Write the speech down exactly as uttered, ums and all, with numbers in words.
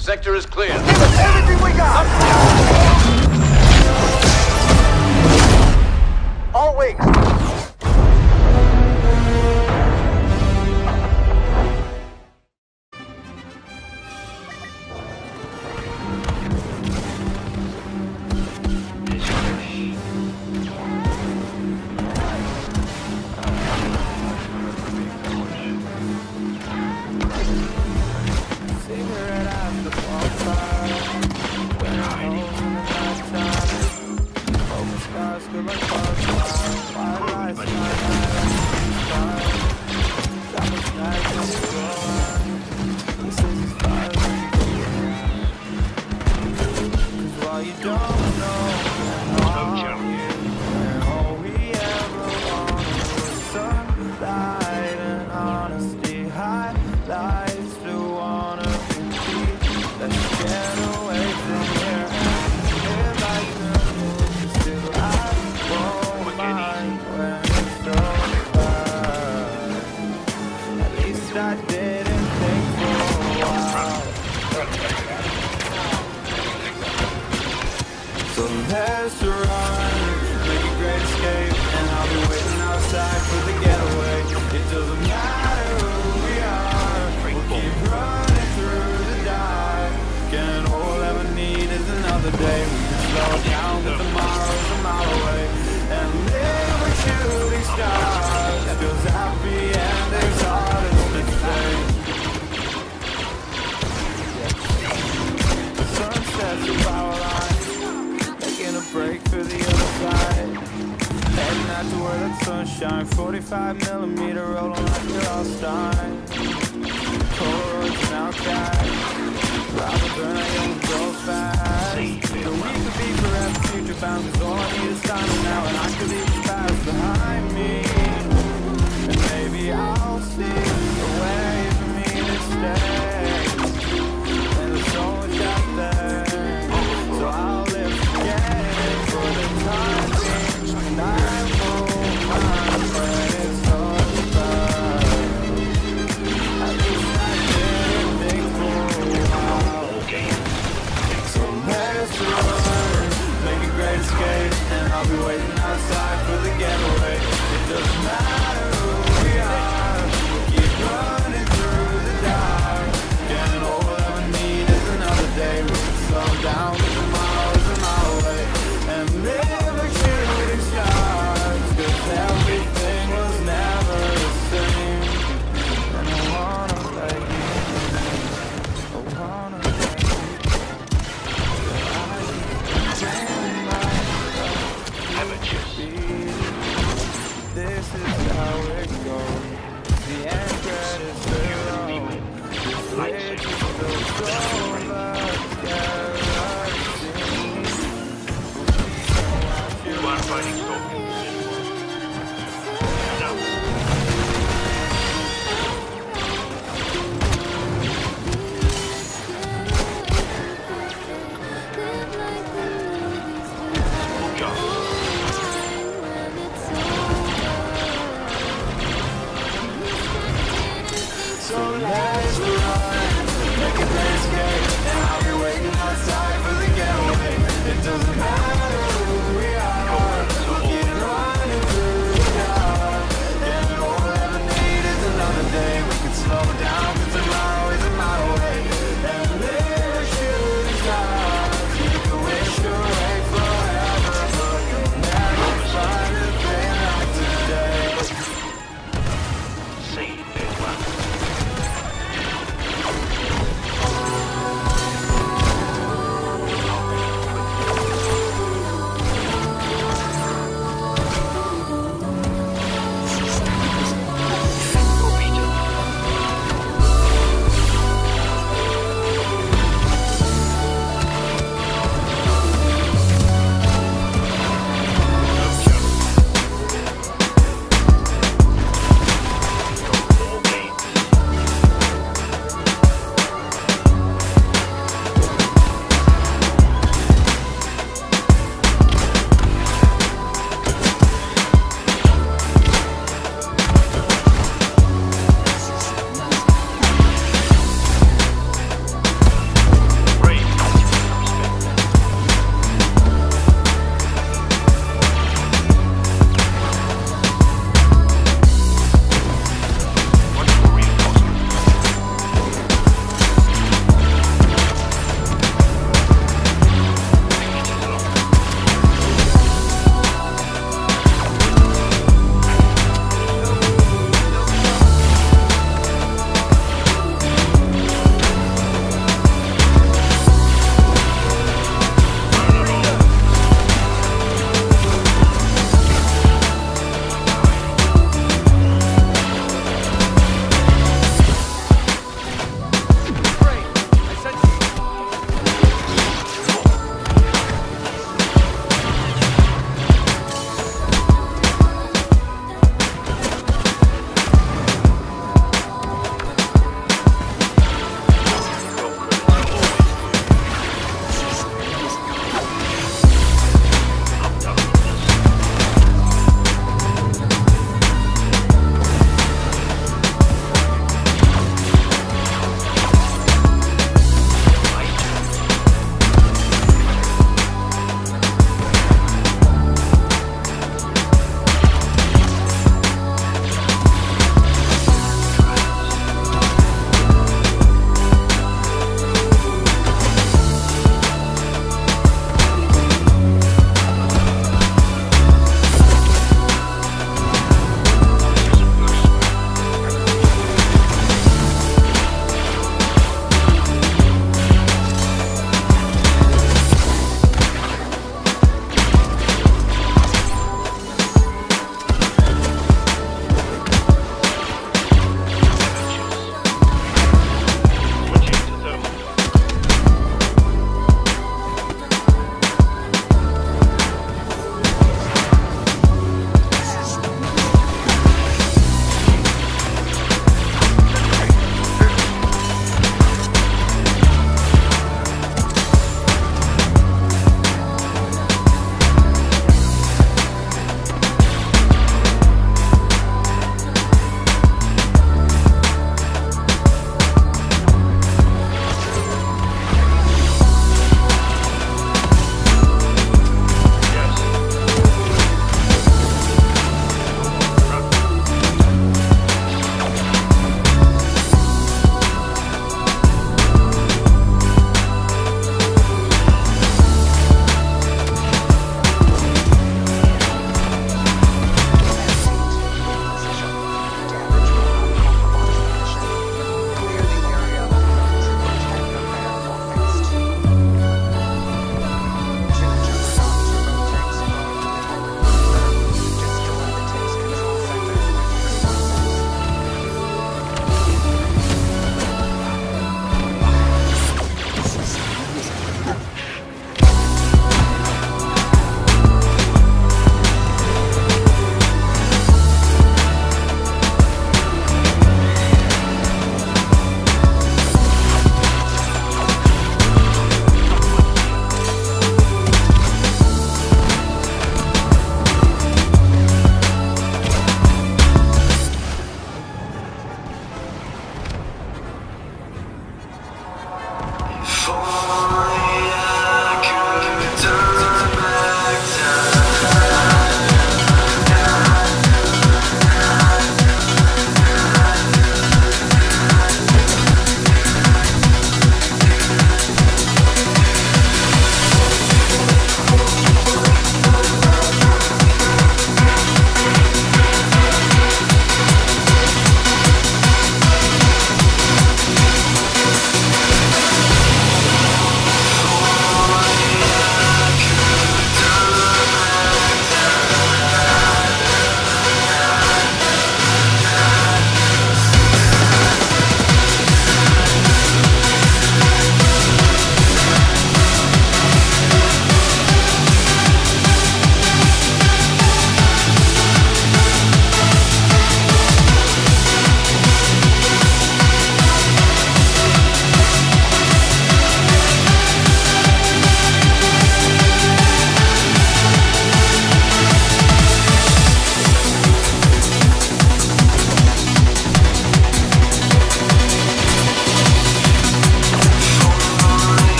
Sector is clear. Give us everything we got! All wings. So let's run, make a great escape, and I'll be waiting outside for the getaway. It doesn't matter who we are, we'll keep running through the dark. And all we'll ever need is another day. We can slow down, but tomorrow's a mile away. And live with shooting stars, feels happy and it's hardest to say. The sunset's a power line, break for the other side. Heading out to where that sunshine. Forty-five millimeter rolling like you're all Stein. Polaroids and Outcast. Robert Burner, young go fast. So we could be forever future bound, cause all I need is time now, and I could leave the past behind me. And maybe I'll see a way for me to stay. And there's so much out there, so I'll live again. I'll be waiting outside for the getaway. It doesn't matter who we are, we'll keep running through the dark. And all we'll ever need is another day. We can slow down, but tomorrow's a mile away. And live like shooting stars, cause everything was never the same. And I wanna let you, I wanna let you, this is how it goes. The end credits zero. The bridge is still over. You are fighting so.